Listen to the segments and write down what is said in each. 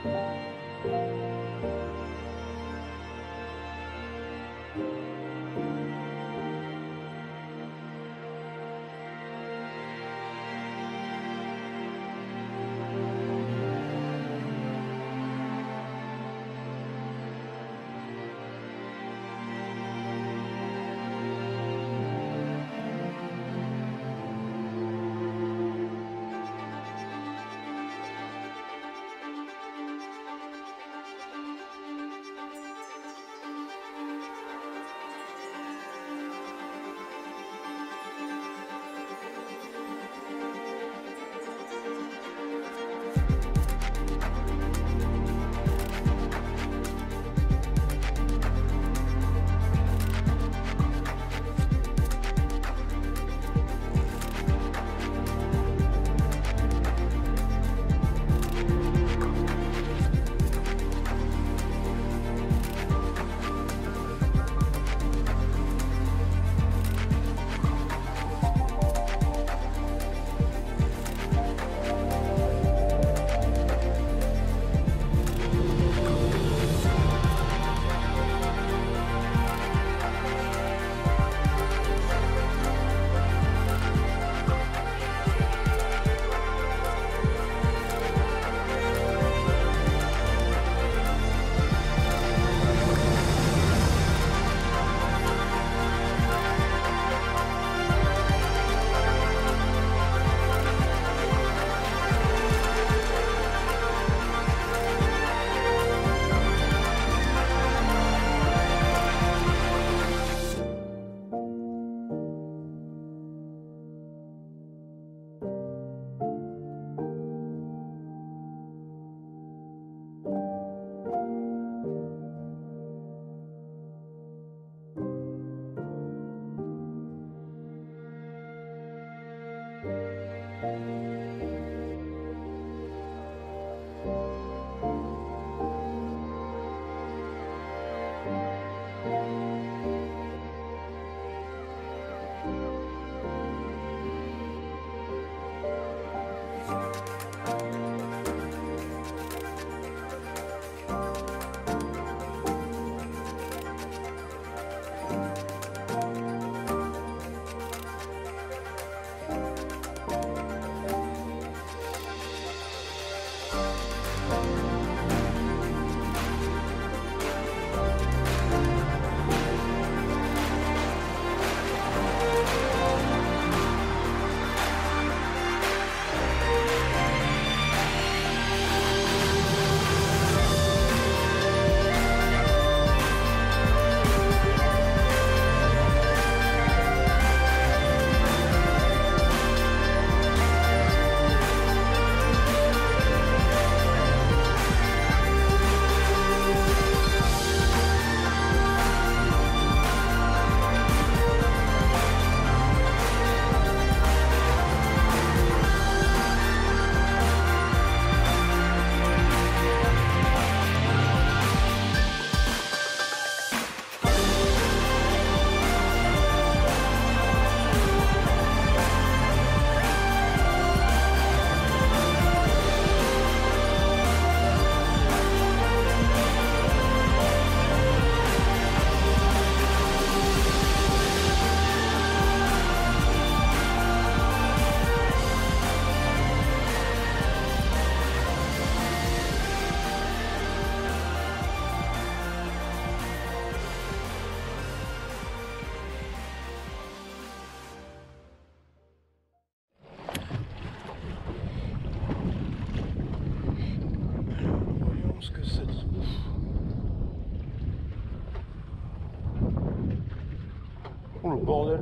Oh le bordel.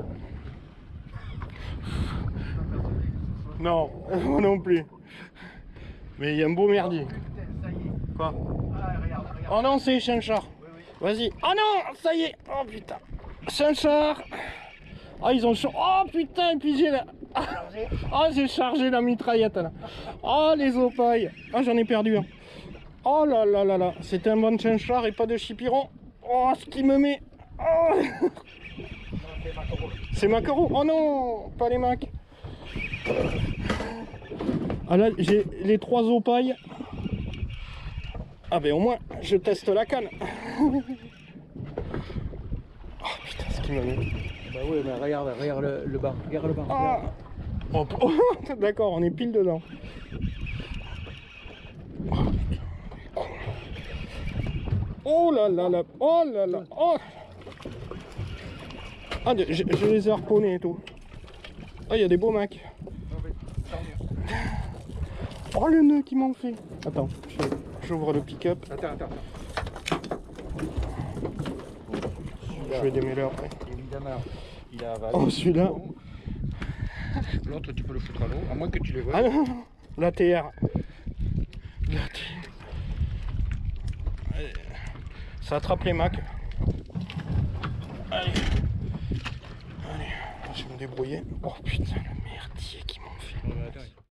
Non, moi non plus. Mais il y a un beau merdier. Quoi? Oh non, c'est Chinchard. Vas-y. Oh non, ça y est. Oh putain. Chinchard. Ah, ils ont... Oh putain, et puis j'ai la... Ah, j'ai chargé la mitraillette là. Oh, les opailles. Ah, j'en ai perdu un. Oh là là là là. C'était un bon Chinchard et pas de chipiron. Oh, ce qui me met... Oh. C'est maquereau. Oh non, pas les macs. Ah là, j'ai les 3 opailles. Ah ben au moins, je teste la canne. Oh putain, ce qu'il m'a mis. Bah oui, mais regarde le banc. Regarde le banc. Ah. Oh, d'accord, on est pile dedans. Oh là là là. Oh là là. Oh. Ah, je les ai harponnés et tout. Ah, il y a des beaux mecs. Oh, le nœud qu'ils m'ont fait. Attends, j'ouvre le pick-up. Attends. Je vais démêler après. Évidemment, il a avalé. Oh, celui-là. L'autre, tu peux le foutre à l'eau, à moins que tu les vois. Ah non, la TR. Ça attrape les Macs. Allez, je vais me débrouiller. Oh putain, le merdier qu'ils m'ont fait.